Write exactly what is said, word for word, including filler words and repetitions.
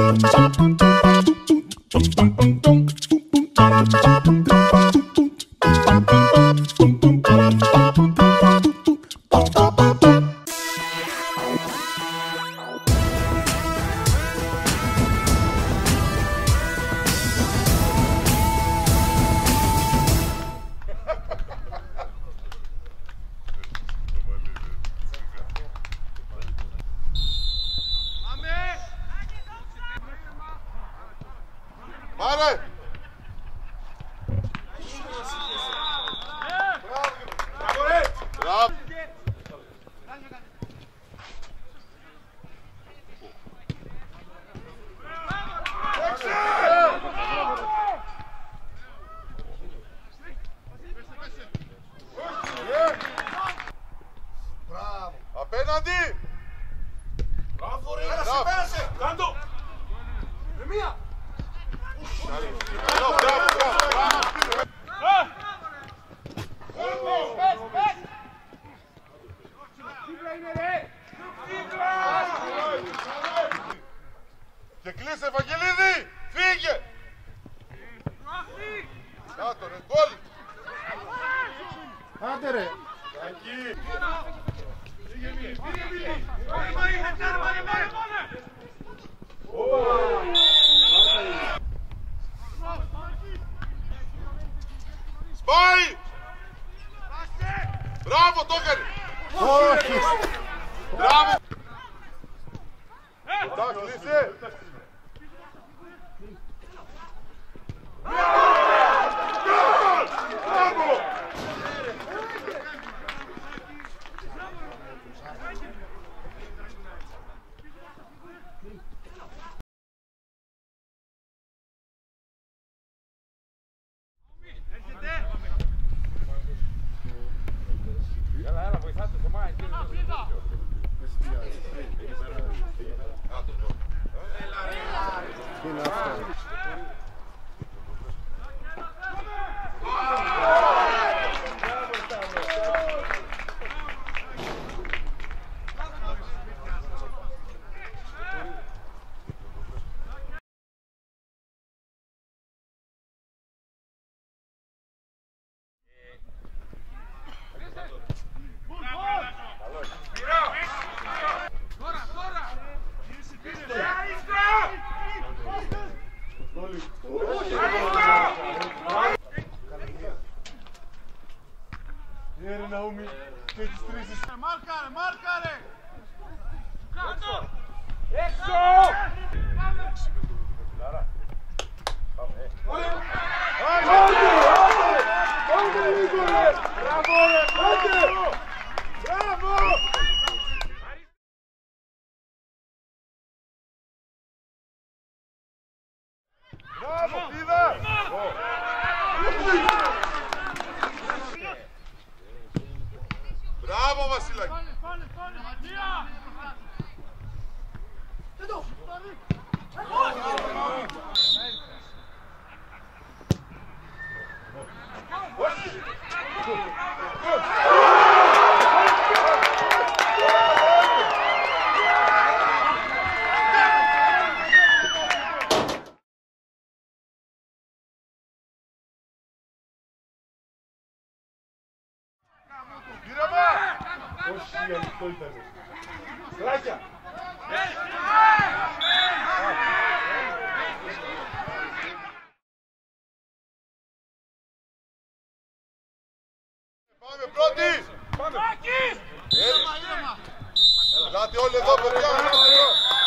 Πάρε! Μπράβο! Απέναντι! Μπράβο ρε! Πέρασε, πέρασε! Κάντο! Με μία! Μπράβο, μπράβο, και κλείσε Ευαγγελίδη! Φύγε! Κάτω ρε, γκολ! Άντε ρε! Εκεί! Φύγε Μίλη! Φύγε Μίλη! Σπάει! Μπράβο, το έκανε! Όχι! Μπράβο! Τα κλείσε! Έλα, έλα, βοηθάτε το Μάη. Τι είναι αυτό? Έρε Ναούμι, και έχεις τρεις. Μάρκαρε, μάρκαρε! Κάτω! Έξω! Μπράβο, πήδα! Μπράβο, Βασιλάκη! Γύρευα! Όχι, ανοιχτό ήταν. Πλάκια! Πάμε πρώτοι! Πάμε! Ελάτε όλοι εδώ, παιδιά!